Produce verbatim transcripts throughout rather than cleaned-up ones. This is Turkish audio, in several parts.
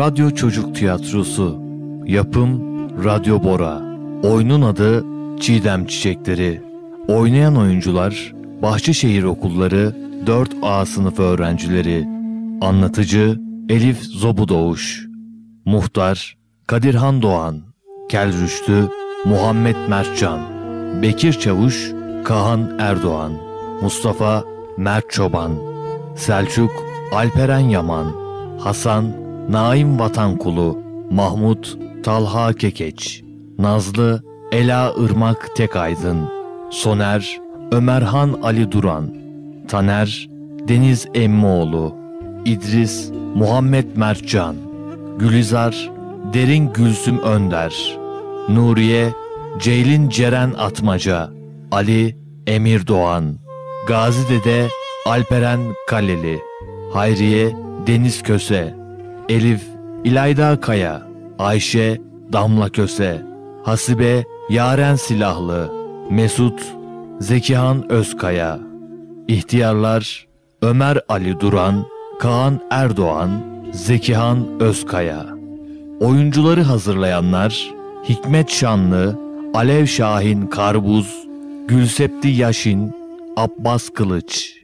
Radyo Çocuk Tiyatrosu. Yapım Radyo Bora. Oyunun adı Çiğdem Çiçekleri. Oynayan oyuncular Bahçeşehir Okulları dört A sınıfı öğrencileri. Anlatıcı Elif Zobudoğuş. Muhtar Kadirhan Doğan. Kel Rüştü Muhammed Mertcan. Bekir Çavuş Kahan Erdoğan. Mustafa Mert Çoban. Selçuk Alperen Yaman. Hasan Naim Vatankulu. Mahmut Talha Kekeç. Nazlı Ela Irmak Tekaydın. Soner Ömerhan Ali Duran. Taner Deniz Emmioğlu. İdris Muhammed Mertcan. Gülizar Derin Gülsüm Önder. Nuriye Ceylin Ceren Atmaca. Ali Emir Doğan. Gazi Dede Alperen Kaleli. Hayriye Deniz Köse. Elif İlayda Kaya. Ayşe Damla Köse. Hasibe Yaren Silahlı. Mesut Zekihan Özkaya. İhtiyarlar Ömer Ali Duran, Kaan Erdoğan, Zekihan Özkaya. Oyuncuları hazırlayanlar Hikmet Şanlı, Alev Şahin Karbuz, Gülsepti Yaşin, Abbas Kılıç.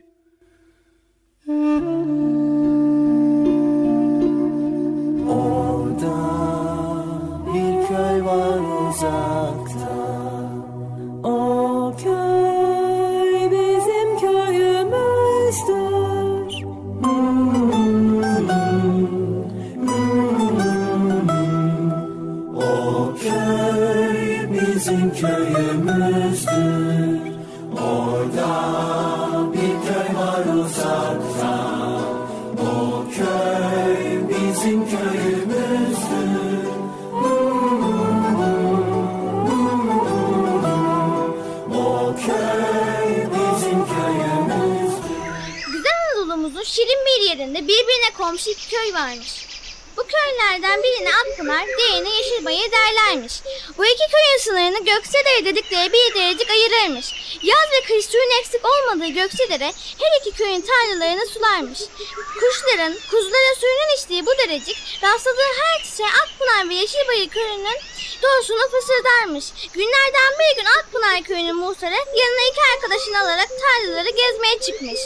Orada bir köy var uzakta. O köy bizim köyümüzdür. O köy bizim köyümüzdür. Orada bir köy var uzakta. O köy bizim köyümüzdür. O köy bizim köyümüzdür. Güzel Anadolu'muzun şirin bir yerinde birbirine komşu iki köy varmış. Bu köylerden birine Akpınar, diğerine Yeşilbayır derlermiş. Bu iki köyün sınırını Göksedere dedikleri bir derecik ayırırmış. Yaz ve kış suyun eksik olmadığı Göksedere her iki köyün tarlalarını sularmış. Kuşların, kuzuların suyunun içtiği bu derecik rastladığı her çiçeğe Akpınar ve Yeşilbayır köyünün doğusunu fısıldarmış. Günlerden bir gün Akpınar köyünün muhtarı yanına iki arkadaşını alarak tarlaları gezmeye çıkmış.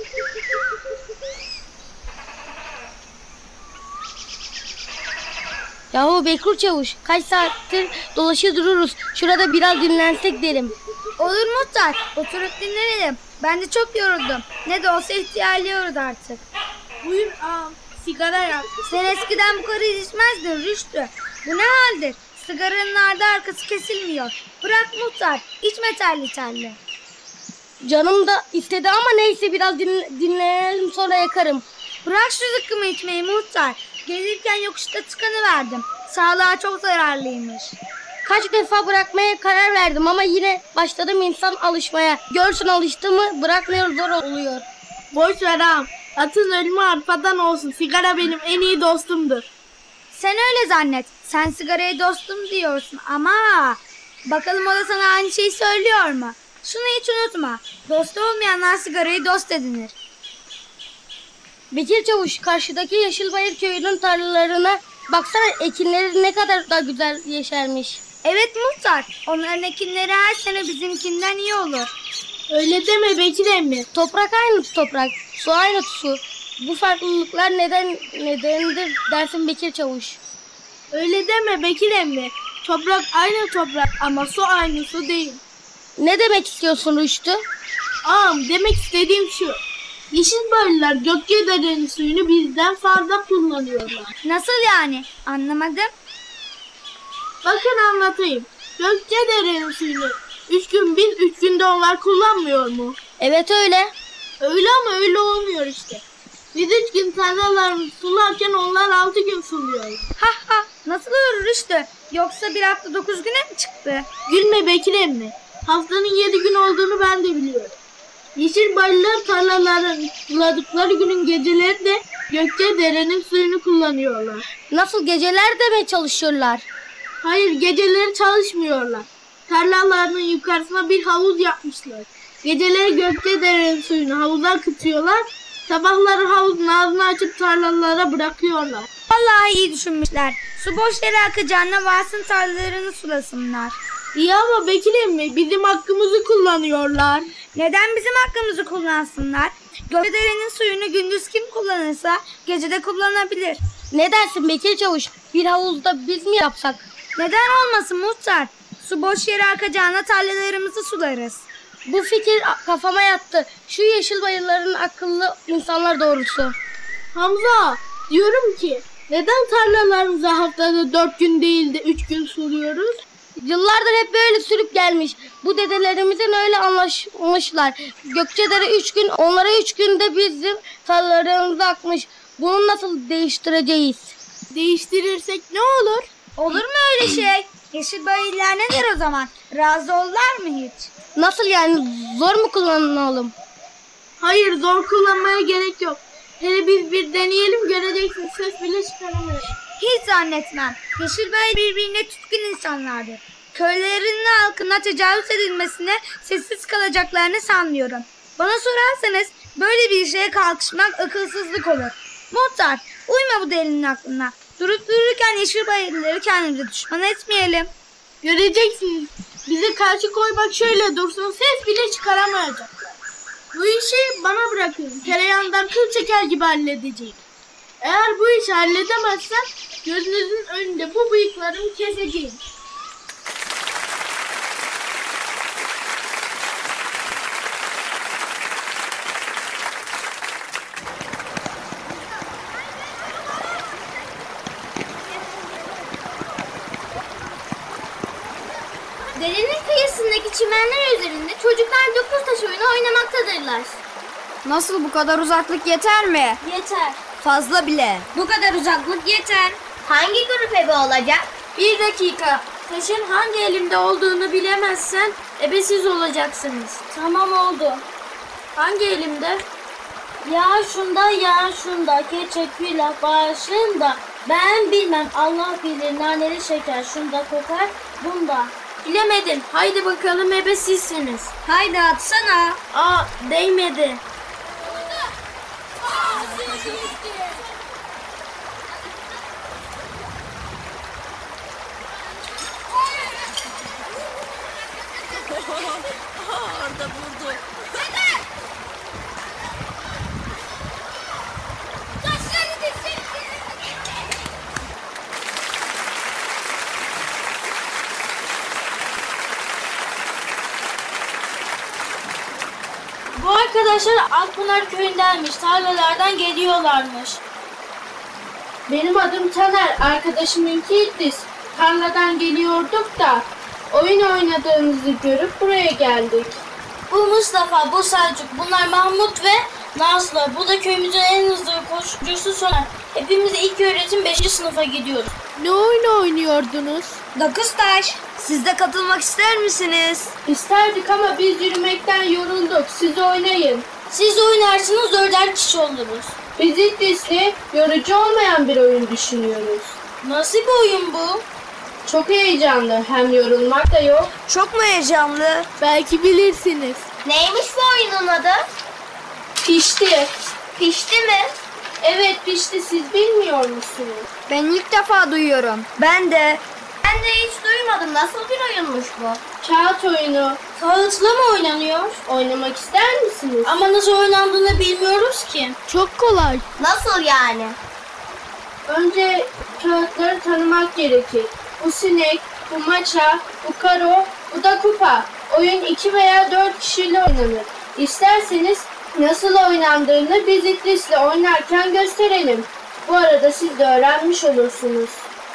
Yahu Bekir Çavuş, kaç saattir dolaşır dururuz. Şurada biraz dinlensek derim. Olur muhtar, oturup dinlenelim. Ben de çok yoruldum. Ne de olsa ihtiyarlıyoruz artık. Buyur ağam, sigara yak. Sen eskiden bu kadar içmezdin Rüştü. Bu ne haldir? Sigaranın ardı arkası kesilmiyor. Bırak muhtar, içme terli terli. Canım da istedi ama neyse, biraz dinle, dinlenelim sonra yakarım. Bırak şu zıkkımı içmeyi muhtar. Gelirken yokuşta tıkanıverdim. Sağlığa çok zararlıymış. Kaç defa bırakmaya karar verdim ama yine başladım insan alışmaya. Görsün alıştı mı bırakmıyor, zor oluyor. Boş ver ağam. Atın ölümü arpadan olsun. Sigara benim en iyi dostumdur. Sen öyle zannet. Sen sigarayı dostum diyorsun ama bakalım o da sana aynı şeyi söylüyor mu? Şunu hiç unutma. Dostu olmayanlar sigarayı dost edinir. Bekir Çavuş, karşıdaki Yeşilbayır köyünün tarlalarına baksana, ekinleri ne kadar da güzel yeşermiş. Evet muhtar, onların ekinleri her sene bizimkinden iyi olur. Öyle deme Bekir emmi. Toprak aynı toprak, su aynı su. Bu farklılıklar neden nedenidir dersin Bekir Çavuş. Öyle deme Bekir emmi. Toprak aynı toprak ama su aynı su değil. Ne demek istiyorsun Rüştü? Ağam, demek istediğim şu. Yeşilbayırlılar Gökçedere'nin suyunu bizden fazla kullanıyorlar. Nasıl yani? Anlamadım. Bakın anlatayım. Gökçedere'nin suyunu üç gün biz, üç günde onlar kullanmıyor mu? Evet öyle. Öyle ama öyle olmuyor işte. Biz üç gün tarlalarımızı sularken onlar altı gün suluyor. Ha ha, nasıl olur Rüştü? Yoksa bir hafta dokuz güne mi çıktı? Gülme Bekir emmi. Haftanın yedi gün olduğunu ben de biliyorum. Yeşilbayırlılar tarlalarını suladıkları günün geceleri de Gökçedere'nin suyunu kullanıyorlar. Nasıl, geceler de mi çalışıyorlar? Hayır, geceleri çalışmıyorlar. Tarlalarının yukarısına bir havuz yapmışlar. Geceleri Gökçedere'nin suyunu havuza akıtıyorlar. Sabahları havuzun ağzını açıp tarlalara bırakıyorlar. Vallahi iyi düşünmüşler. Su boş yere akacağına varsın tarlalarını sulasınlar. İyi ama Bekir emmi bizim hakkımızı kullanıyorlar. Neden bizim hakkımızı kullansınlar? Gökderenin suyunu gündüz kim kullanırsa gece de kullanabilir. Ne dersin Bekir Çavuş? Bir havuzda biz mi yapsak? Neden olmasın muhtar? Su boş yere akacağına tarlalarımızı sularız. Bu fikir kafama yattı. Şu yeşil bayırların akıllı insanlar doğrusu. Hamza, diyorum ki neden tarlalarımıza haftada dört gün değil de üç gün suluyoruz? Yıllardır hep böyle sürüp gelmiş. Bu dedelerimizin öyle anlaşmışlar. Gökçedere üç gün, onlara üç günde bizim tarlalarımıza akmış. Bunu nasıl değiştireceğiz? Değiştirirsek ne olur? Olur mu öyle şey? Yeşil bayırlar ne der o zaman? Razı olurlar mı hiç? Nasıl yani? Zor mu kullanalım? Hayır, zor kullanmaya gerek yok. Hele biz bir deneyelim, göreceksin. Ses bile çıkaramayız. Hiç zannetmem. Yeşil bayır birbirine tutkun insanlardır. Köylerinin halkına tecavüz edilmesine sessiz kalacaklarını sanmıyorum. Bana sorarsanız böyle bir şeye kalkışmak akılsızlık olur. Muhtar, uyma bu delinin aklına. Durup dururken yeşil bayırları kendimize düşman etmeyelim. Göreceksiniz. Bize karşı koymak şöyle dursun, ses bile çıkaramayacaklar. Bu işi bana bırakın. Tereyağından kıl çeker gibi halledeceğim. Eğer bu işi halledemezsem gözünüzün önünde bu bıyıklarımı keseceğim. Derenin kıyısındaki çimenler üzerinde çocuklar dokuz taş oyunu oynamaktadırlar. Nasıl, bu kadar uzaklık yeter mi? Yeter. Fazla bile. Bu kadar uzaklık yeter. Hangi grup ebe olacak? Bir dakika. Taşın hangi elimde olduğunu bilemezsen ebesiz olacaksınız. Tamam oldu. Hangi elimde? Ya şunda ya şunda keçe külah başında. Ben bilmem, Allah bilir, naneli şeker şunda kokar bunda. Bilemedin. Haydi bakalım, ebesizsiniz. Haydi atsana. Aa, değmedi. Orada buldu. Bu arkadaşlar Akpınar köyündenmiş. Tarlalardan geliyorlarmış. Benim adım Taner. Arkadaşımınki İdris. Tarladan geliyorduk da oyun oynadığınızı görüp buraya geldik. Bu Mustafa, bu Selçuk, bunlar Mahmut ve Nazlı. Bu da köyümüzün en hızlı koşucusu Soner. Hepimiz ilk öğretim beşinci sınıfa gidiyoruz. Ne oyunu oynuyordunuz? Dokuz taş. Siz de katılmak ister misiniz? İsterdik ama biz yürümekten yorulduk. Siz oynayın. Siz oynarsınız, dörder kişi oluruz. Biz İdris'le yorucu olmayan bir oyun düşünüyoruz. Nasıl bir oyun bu? Çok heyecanlı. Hem yorulmak da yok. Çok mu heyecanlı? Belki bilirsiniz. Neymiş bu oyunun adı? Pişti. Pişti mi? Evet pişti. Siz bilmiyor musunuz? Ben ilk defa duyuyorum. Ben de. Ben de hiç duymadım. Nasıl bir oyunmuş bu? Kağıt oyunu. Kağıtla mı oynanıyor? Oynamak ister misiniz? Ama nasıl oynandığını bilmiyoruz ki. Çok kolay. Nasıl yani? Önce kağıtları tanımak gerekir. Bu sinek, bu maça, bu karo, bu da kupa. Oyun iki veya dört kişiyle oynanır. İsterseniz nasıl oynandığını biz İdris'le oynarken gösterelim. Bu arada siz de öğrenmiş olursunuz.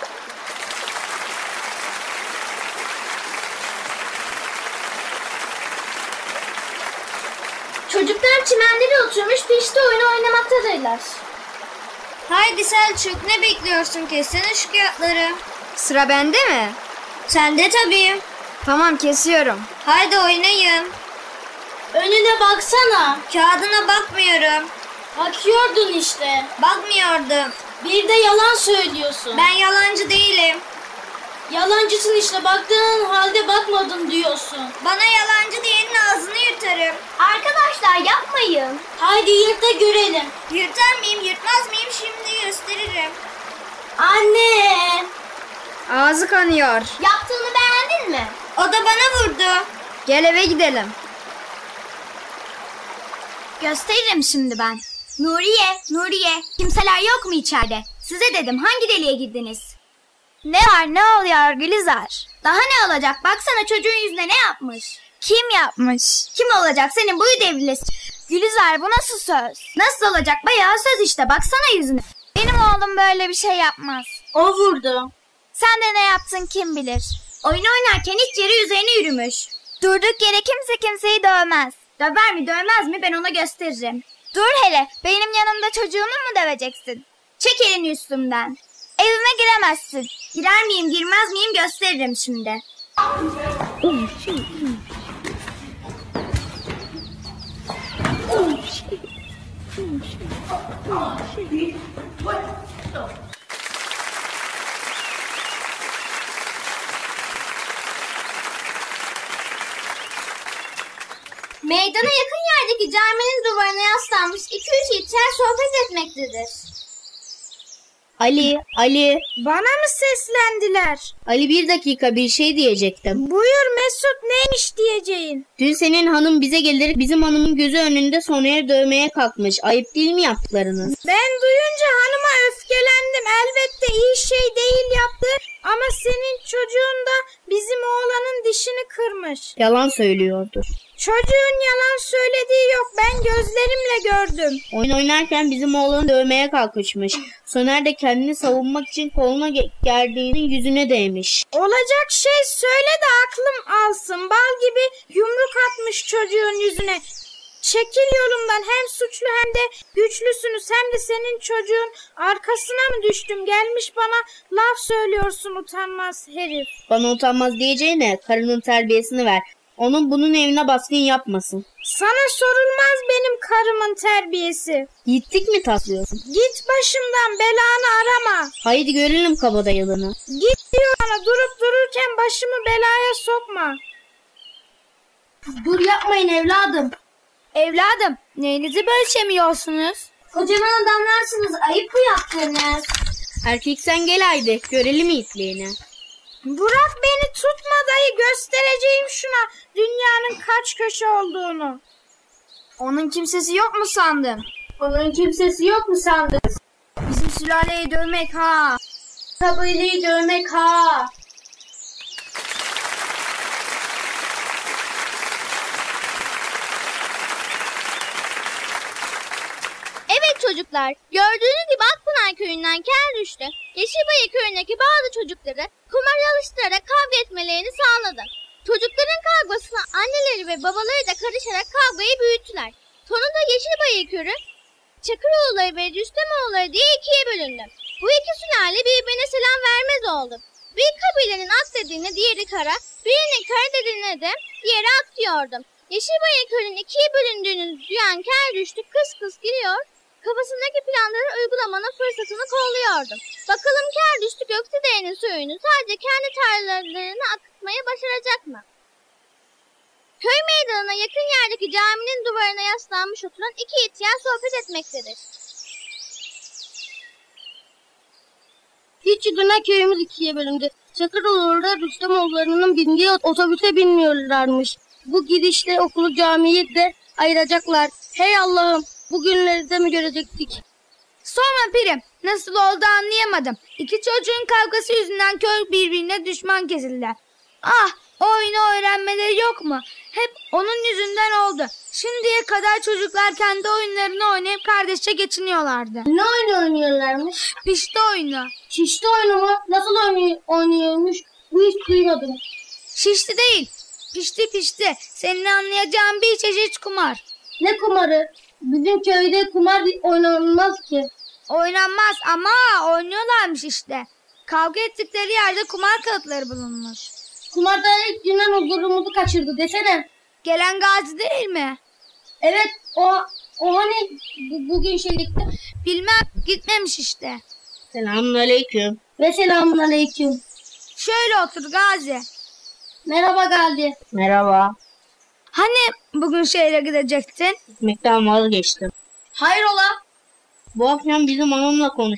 Çocuklar çimenlere oturmuş pişti oyunu oynamaktadırlar. Haydi Selçuk, ne bekliyorsun, kessene şu kağıtları. Sıra bende mi? Sende tabii. Tamam, kesiyorum. Haydi oynayın. Önüne baksana. Kağıdına bakmıyorum. Bakıyordun işte. Bakmıyordum. Bir de yalan söylüyorsun. Ben yalancı değilim. Yalancısın işte, baktığın halde bakmadım diyorsun. Bana yalancı diyenin ağzını yırtarım. Arkadaşlar yapmayın. Haydi yırt da görelim. Yırtar mıyım, yırtmaz mıyım, şimdi gösteririm. Anne! Ağzı kanıyor. Yaptığını beğendin mi? O da bana vurdu. Gel eve gidelim. Gösteririm şimdi ben. Nuriye, Nuriye. Kimseler yok mu içeride? Size dedim, hangi deliğe girdiniz? Ne var, ne oluyor Gülizar? Daha ne olacak? Baksana çocuğun yüzüne ne yapmış? Kim yapmış? Kim olacak? Senin boyu devrilesi. Gülizar, bu nasıl söz? Nasıl olacak? Bayağı söz işte. Baksana yüzüne. Benim oğlum böyle bir şey yapmaz. O vurdu. Sen de ne yaptın kim bilir? Oyun oynarken hiç yeri üzerine yürümüş. Durduk yere kimse kimseyi dövmez. Döver mi dövmez mi ben ona gösteririm. Dur hele, benim yanımda çocuğumu mu döveceksin? Çek elini üstümden. Evime giremezsin. Girer miyim girmez miyim gösteririm şimdi. Meydana yakın yerdeki caminin duvarına yaslanmış iki üç ihtiyar sohbet etmektedir. Ali, Ali, Bana mı seslendiler? Ali bir dakika bir şey diyecektim. Buyur Mesut, neymiş diyeceğin? Dün senin hanım bize gelerek bizim hanımın gözü önünde Soner'i dövmeye kalkmış. Ayıp değil mi yaptıklarınız? Ben duyunca hanıma öfkelendim. Elbette iyi şey değil yaptı. Ama senin çocuğun da bizim oğlanın dişini kırmış. Yalan söylüyordur. Çocuğun yalan söylediği yok. Ben gözlerimle gördüm. Oyun oynarken bizim oğlanı dövmeye kalkışmış. Soner de kendini savunmak için koluna ge- gerdiğinin yüzüne değmiş. Olacak şey söyle de aklım alsın. Bal gibi yumruk atmış çocuğun yüzüne. Çekil yolumdan, hem suçlu hem de güçlüsünüz, hem de senin çocuğun arkasına mı düştüm? Gelmiş bana laf söylüyorsun utanmaz herif. Bana utanmaz diyeceğine karının terbiyesini ver. Onun bunun evine baskın yapmasın. Sana sorulmaz benim karımın terbiyesi. Gittik mi taslıyorsun? Git başımdan, belanı arama. Haydi görelim kabadayılığını. Git diyor bana, durup dururken başımı belaya sokma. Dur yapmayın evladım. Evladım, neyinizi bölüşemiyorsunuz? Kocaman adamlarsınız, ayıp bu yaptığınız. Erkek sen gel haydi görelim itliğini. Bırak beni, tutma dayı, göstereceğim şuna dünyanın kaç köşe olduğunu. Onun kimsesi yok mu sandın? Onun kimsesi yok mu sandın? Bizim sülaleyi dövmek ha. Kabileyi dövmek ha. Evet çocuklar, gördüğünüz gibi Akpınar köyünden kel düştü. Yeşilbayır köyündeki bazı çocukları kumar alıştırarak kavga etmelerini sağladı. Çocukların kavgasına anneleri ve babaları da karışarak kavgayı büyüttüler. Sonunda Yeşilbayır köyü, Çakıroğulları ve Rüstemoğulları diye ikiye bölündü. Bu iki sülale birbirine selam vermez oldu. Bir kabilenin Ak dediğine diğeri Kara, birinin Kara dediğine de diğeri Ak diyordu. Yeşilbayır köyünün ikiye bölündüğünü duyan kel düştü kıs kıs giriyor, kafasındaki planları uygulamanın fırsatını kolluyordu. Bakalım kel düştü Göksedere'nin suyunu sadece kendi tarlalarına akıtmayı başaracak mı? Köy meydanına yakın yerdeki caminin duvarına yaslanmış oturan iki ihtiyar sohbet etmektedir. Hiç yılına köyümüz ikiye bölündü. Çakıroğulları Rüstemoğulları'nın bindiği otobüse binmiyorlarmış. Bu gidişle okulu camiyi de ayıracaklar. Hey Allah'ım, bugünleri de mi görecektik? Sorma pirim, nasıl oldu anlayamadım. İki çocuğun kavgası yüzünden köy birbirine düşman kesildiler. Ah, o oyunu öğrenmeleri yok mu? Hep onun yüzünden oldu. Şimdiye kadar çocuklar kendi oyunlarını oynayıp kardeşçe geçiniyorlardı. Ne oyunu oynuyorlarmış? Pişti oyunu. Şişti oyunu mu? Nasıl oynuyor, oynuyormuş? Bu hiç duymadım. Şişti değil, pişti pişti. Senin anlayacağın bir çeşit kumar. Ne kumarı? Bizim köyde kumar oynanmaz ki. Oynanmaz ama oynuyorlarmış işte. Kavga ettikleri yerde kumar kağıtları bulunmuş. Kumarda ilk Yunan huzurumuzu kaçırdı desene. Gelen Gazi değil mi? Evet, o o hani bu, bugün şeylikte. Bilmem, gitmemiş işte. Selamünaleyküm. Ve selamünaleyküm. Şöyle otur Gazi. Merhaba Gazi. Merhaba. Hani bugün şehre gidecektin? Gitmekten vazgeçtim. Hayrola? Bu akşam bizim hanımla konuştuk.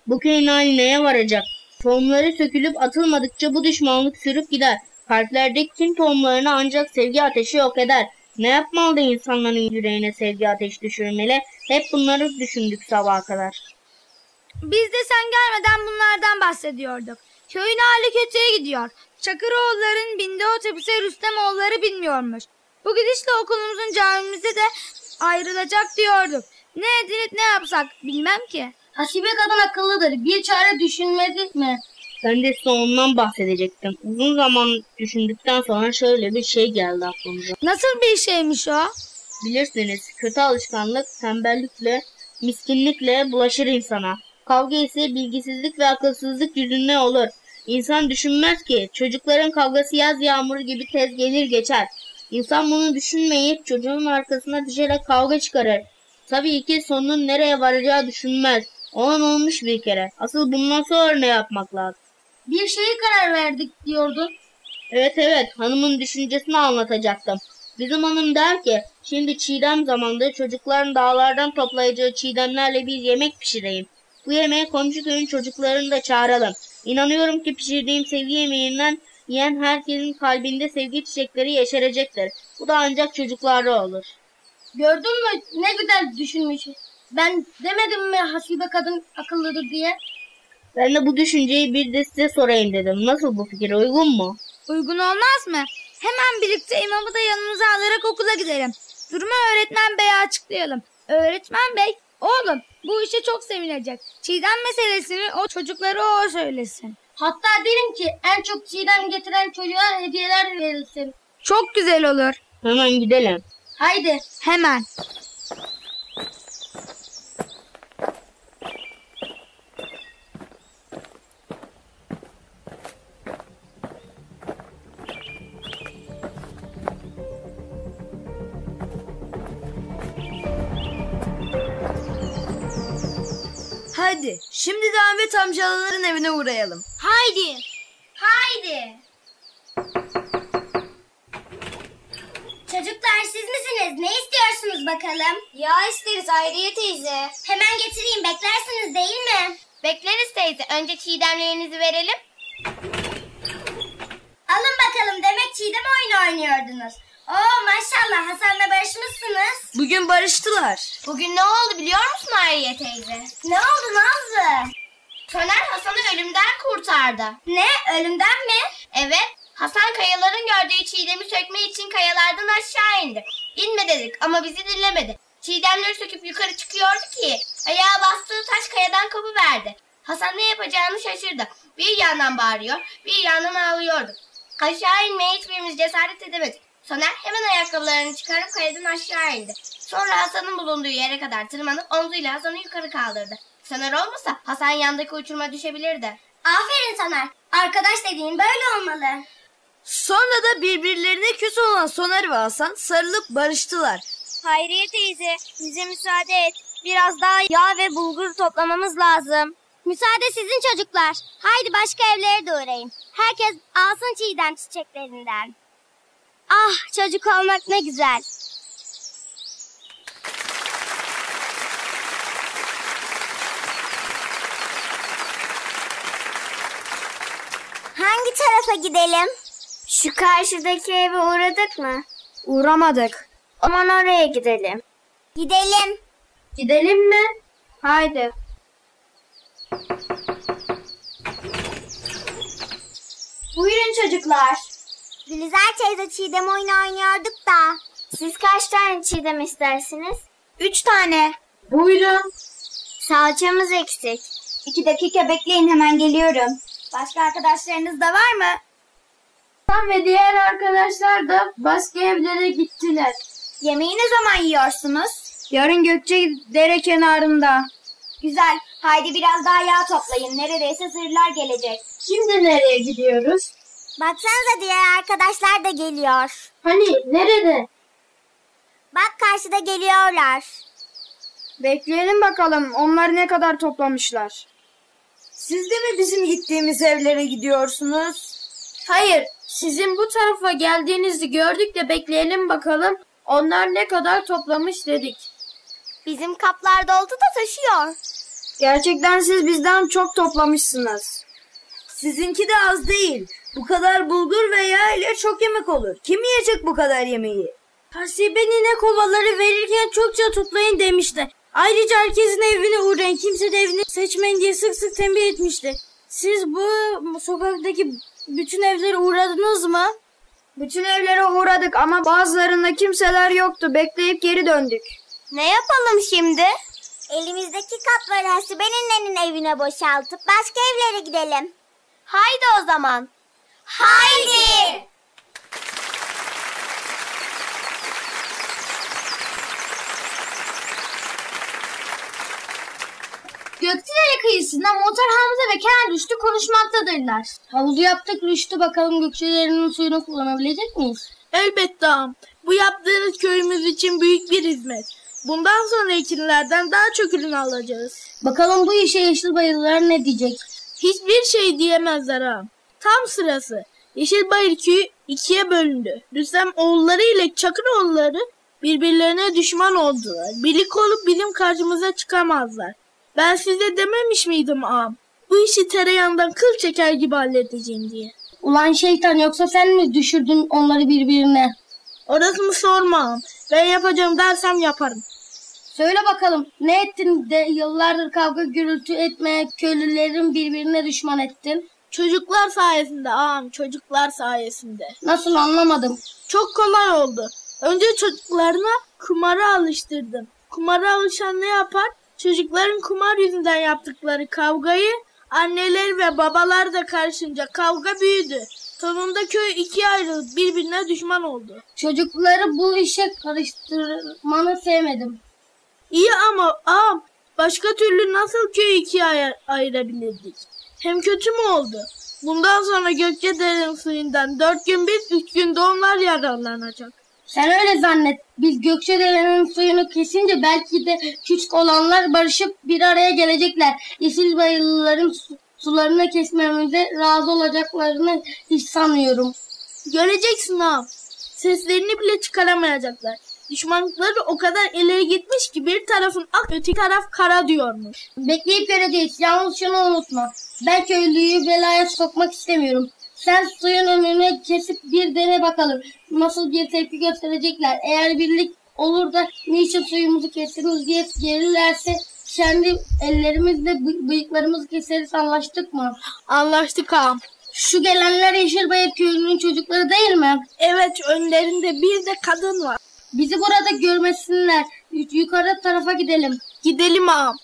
Bu köyün hali neye varacak? Tohumları sökülüp atılmadıkça bu düşmanlık sürüp gider. Kalplerdeki kin tohumlarını ancak sevgi ateşi yok eder. Ne yapmalı da insanların yüreğine sevgi ateşi düşürmeli? Hep bunları düşündük sabaha kadar. Biz de sen gelmeden bunlardan bahsediyorduk. Köyün hali kötüye gidiyor. Çakıroğulların bindiği otobüse Rüstemoğulları binmiyormuş. Bu gidişle okulumuzun camimize de ayrılacak diyorduk. Ne edinip ne yapsak bilmem ki. Hasibe kadın akıllıdır. Bir çare düşünmedik mi? Ben de size ondan bahsedecektim. Uzun zaman düşündükten sonra şöyle bir şey geldi aklımıza. Nasıl bir şeymiş o? Bilirsiniz, kötü alışkanlık tembellikle, miskinlikle bulaşır insana. Kavga ise bilgisizlik ve akılsızlık yüzünden olur. İnsan düşünmez ki çocukların kavgası yaz yağmuru gibi tez gelir geçer. İnsan bunu düşünmeyip çocuğun arkasına düşerek kavga çıkarır. Tabii ki sonunun nereye varacağı düşünmez. Olan olmuş bir kere. Asıl bundan sonra ne yapmak lazım? Bir şeye karar verdik diyordun. Evet evet, hanımın düşüncesini anlatacaktım. Bizim hanım der ki, şimdi çiğdem zamanında çocukların dağlardan toplayacağı çiğdemlerle bir yemek pişireyim. Bu yemeğe komşu köyün çocuklarını da çağıralım. İnanıyorum ki pişirdiğim sevgi yemeğinden yiyen herkesin kalbinde sevgi çiçekleri yeşerecektir. Bu da ancak çocuklarda olur. Gördün mü ne güzel düşünmüş. Ben demedim mi hasibe kadın akıllıdır diye? Ben de bu düşünceyi bir de size sorayım dedim. Nasıl, bu fikir uygun mu? Uygun olmaz mı? Hemen birlikte imamı da yanımıza alarak okula gidelim. Durumu öğretmen beye açıklayalım. Öğretmen bey, oğlum bu işe çok sevinecek. Çiğdem meselesini o çocuklara o söylesin. Hatta derim ki en çok çiğdem getiren çocuğa hediyeler verilsin. Çok güzel olur. Hemen gidelim. Haydi. Hemen. Hadi şimdi de Ahmet amcaların evine uğrayalım. Haydi. Haydi. Çocuklar siz misiniz? Ne istiyorsunuz bakalım? Ya isteriz Hayriye teyze. Hemen getireyim, beklersiniz değil mi? Bekleriz teyze. Önce çiğdemlerinizi verelim. Alın bakalım, demek çiğdem oyunu oynuyordunuz. Oo maşallah, Hasan'la barışmışsınız. Bugün barıştılar. Bugün ne oldu biliyor musun Hayriye teyze? Ne oldu Nazlı? Soner Hasan'ı ölümden kurtardı. Ne, ölümden mi? Evet. Hasan kayaların gördüğü çiğdemi sökme için kayalardan aşağı indi. İnme dedik ama bizi dinlemedi. Çiğdemleri söküp yukarı çıkıyordu ki ayağa bastığı taş kayadan kopuverdi. Hasan ne yapacağını şaşırdı. Bir yandan bağırıyor, bir yandan ağlıyordu. Aşağı inmeye hiçbirimiz cesaret edemedik. Soner hemen ayakkabılarını çıkarıp kayadan aşağı indi. Sonra Hasan'ın bulunduğu yere kadar tırmanıp omzuyla Hasan'ı yukarı kaldırdı. Soner olmasa Hasan yandaki uçuruma düşebilirdi. Aferin Soner. Arkadaş dediğin böyle olmalı. Sonra da birbirlerine küs olan Soner ve Hasan sarılıp barıştılar. Hayriye teyze bize müsaade et. Biraz daha yağ ve bulgur toplamamız lazım. Müsaade sizin çocuklar. Haydi başka evlere de uğrayın. Herkes alsın çiğdem çiçeklerinden. Ah, çocuk olmak ne güzel. Hangi tarafa gidelim? Şu karşıdaki eve uğradık mı? Uğramadık. Aman oraya gidelim. Gidelim. Gidelim mi? Haydi. Buyurun çocuklar. Gülizar teyze çiğdem oyunu oynuyorduk da. Siz kaç tane çiğdem istersiniz? Üç tane. Buyurun. Salçamız eksik. İki dakika bekleyin, hemen geliyorum. Başka arkadaşlarınız da var mı? Hasan ve diğer arkadaşlar da başka evlere gittiler. Yemeği ne zaman yiyorsunuz? Yarın Gökçe dere kenarında. Güzel. Haydi biraz daha yağ toplayın. Neredeyse sığırlar gelecek. Şimdi nereye gidiyoruz? Baksanıza, diğer arkadaşlar da geliyor. Hani nerede? Bak karşıda geliyorlar. Bekleyelim bakalım onlar ne kadar toplamışlar. Siz de mi bizim gittiğimiz evlere gidiyorsunuz? Hayır, sizin bu tarafa geldiğinizi gördük de bekleyelim bakalım onlar ne kadar toplamış dedik. Bizim kaplar doldu da taşıyor. Gerçekten siz bizden çok toplamışsınız. Sizinki de az değil. Bu kadar bulgur ve yağ ile çok yemek olur. Kim yiyecek bu kadar yemeği? Hasibe nine kovaları verirken çokça toplayın demişti. Ayrıca herkesin evine uğrayın, kimse de evini seçmeyin diye sık sık tembih etmişti. Siz bu sokaktaki bütün evlere uğradınız mı? Bütün evlere uğradık ama bazılarında kimseler yoktu. Bekleyip geri döndük. Ne yapalım şimdi? Elimizdeki kapları Hasibe'nin evine boşaltıp başka evlere gidelim. Haydi o zaman. Haydi! Gökçedere kıyısında Muhtar Hamza ve Kenan Rüştü konuşmaktadırlar. Havuzu yaptık Rüştü, bakalım Gökçedere'nin suyunu kullanabilecek miyiz? Elbette ağam. Bu yaptığınız köyümüz için büyük bir hizmet. Bundan sonra ekinlerden daha çok ürün alacağız. Bakalım bu işe Yeşilbayırlılar ne diyecek? Hiçbir şey diyemezler ağam. Tam sırası. Yeşilbayır köyü ikiye bölündü. Rüstem oğulları ile Çakır oğulları birbirlerine düşman oldular. Birlik olup bizim karşımıza çıkamazlar. Ben size dememiş miydim ağam? Bu işi tereyağından kıl çeker gibi halledeceğim diye. Ulan şeytan, yoksa sen mi düşürdün onları birbirine? Orasını sorma ağam. Ben yapacağım dersem yaparım. Söyle bakalım, ne ettin de yıllardır kavga gürültü etmeye köylülerin birbirine düşman ettin? Çocuklar sayesinde ağam, çocuklar sayesinde. Nasıl, anlamadım. Çok kolay oldu. Önce çocuklarına kumara alıştırdım. Kumara alışan ne yapar? Çocukların kumar yüzünden yaptıkları kavgayı anneler ve babalar da karışınca kavga büyüdü. Sonunda köy ikiye ayrılıp birbirine düşman oldu. Çocukları bu işe karıştırmanı sevmedim. İyi ama ağam, başka türlü nasıl köyü ikiye ay- ayırabilirdik? Hem kötü mü oldu? Bundan sonra Gökçedere'nin suyundan dört gün biz, üç gün de onlar yararlanacak. Sen öyle zannet. Biz Gökçedere'nin suyunu kesince belki de küçük olanlar barışıp bir araya gelecekler. Yeşilbayırlıların su, sularını kesmemize razı olacaklarını hiç sanmıyorum. Göreceksin ağam. Seslerini bile çıkaramayacaklar. Düşmanlıkları o kadar ileri gitmiş ki bir tarafın ak, öteki taraf kara diyormuş. Bekleyip göreceğiz. Yalnız şunu unutma. Ben köylüyü belaya sokmak istemiyorum. Sen suyun önünü kesip bir dene bakalım. Nasıl bir tepki gösterecekler. Eğer birlik olur da niçin suyumuzu kestiniz diye gelirlerse kendi ellerimizle bı- bıyıklarımızı keseriz, anlaştık mı? Anlaştık ağam. Şu gelenler Yeşilbayır köyünün çocukları değil mi? Evet, önlerinde bir de kadın var. Bizi burada görmesinler. Y- yukarı tarafa gidelim. Gidelim ağam.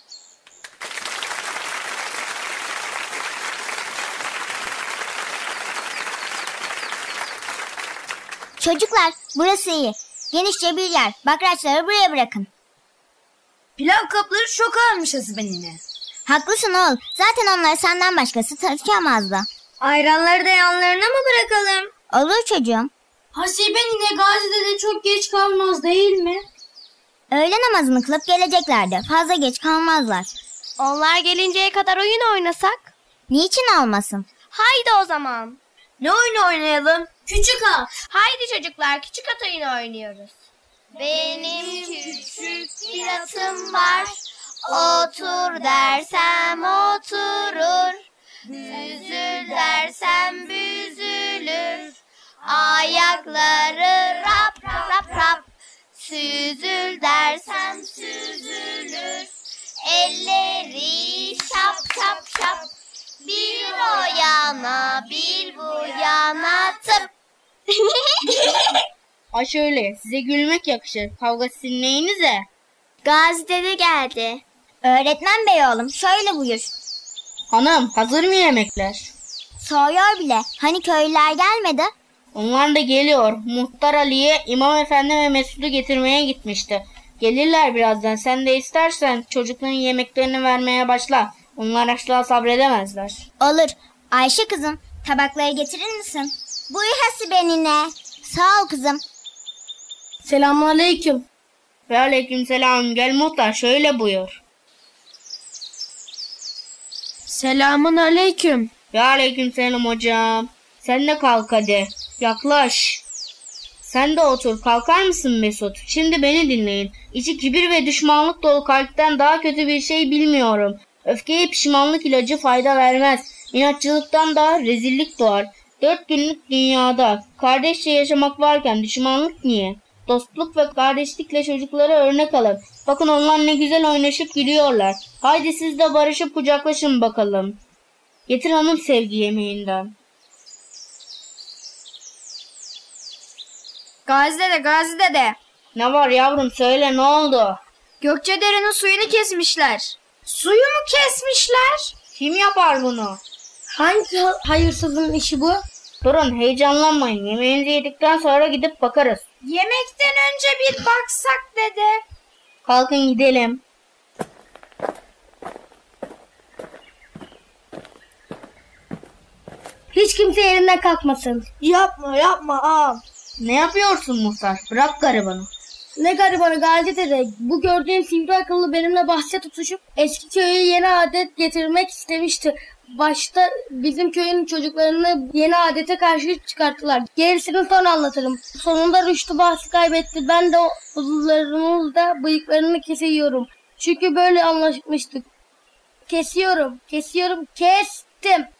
Çocuklar, burası iyi. Genişçe bir yer. Bakraçları buraya bırakın. Pilav kapları çok ağırmış Hasibe nine. Haklısın oğul. Zaten onları senden başkası taşıyamazdı. Ayranları da yanlarına mı bırakalım? Olur çocuğum. Hasibe nine Gazi'de de çok geç kalmaz değil mi? Öğle namazını kılıp geleceklerdi. Fazla geç kalmazlar. Onlar gelinceye kadar oyun oynasak? Niçin olmasın? Haydi o zaman. Ne oyunu oynayalım? Küçük at. Haydi çocuklar, küçük at oyunu oynuyoruz. Benim küçük bir atım var. Otur dersem oturur. Büzül dersem büzülür. Ayakları rap rap rap rap. Süzül dersem süzülür. Elleri şap şap şap. Bir o yana bir bu yana tıp. Ha şöyle, size gülmek yakışır. Kavga sizin neyinize? Gazi dede geldi. Öğretmen bey oğlum, şöyle buyur. Hanım, hazır mı yemekler? Soğuyor bile. Hani köylüler gelmedi? Onlar da geliyor. Muhtar Ali'ye İmam Efendi ve Mesut'u getirmeye gitmişti. Gelirler birazdan. Sen de istersen çocukların yemeklerini vermeye başla. Onlar asla sabredemezler. Olur. Ayşe kızım, tabakları getirir misin? Buyur Hasibe nine. Sağ ol kızım. Selamünaleyküm. Ve aleykümselam. Gel muhtar, şöyle buyur. Selamun aleyküm. Ve aleykümselam hocam. Sen de kalk hadi. Yaklaş. Sen de otur. Kalkar mısın Mesut? Şimdi beni dinleyin. İçi kibir ve düşmanlık dolu kalpten daha kötü bir şey bilmiyorum. Öfkeye pişmanlık ilacı fayda vermez. İnatçılıktan da rezillik doğar. Dört günlük dünyada kardeşçe yaşamak varken düşmanlık niye? Dostluk ve kardeşlikle çocuklara örnek alın. Bakın onlar ne güzel oynaşıp gülüyorlar. Haydi siz de barışıp kucaklaşın bakalım. Getir hanım sevgi yemeğinden. Gazi dede, Gazi dede. Ne var yavrum, söyle, ne oldu? Gökçedere'nin suyunu kesmişler. Suyu mu kesmişler? Kim yapar bunu? Hangi hayırsızın işi bu? Durun, heyecanlanmayın. Yemeğinizi yedikten sonra gidip bakarız. Yemekten önce bir baksak dede. Kalkın gidelim. Hiç kimse yerinden kalkmasın. Yapma yapma ağam. Ne yapıyorsun Muhtar? Bırak garibanı. Ne garibanı Gazi dede. Bu gördüğün sivri akıllı benimle bahse tutuşup eski köyü yeni adet getirmek istemişti. Başta bizim köyün çocuklarını yeni adete karşı çıkarttılar. Gerisini sonra anlatırım. Sonunda Rüştü bahsi kaybetti. Ben de uzunlarımızda bıyıklarını kesiyorum. Çünkü böyle anlaşmıştık. Kesiyorum, kesiyorum, kestim.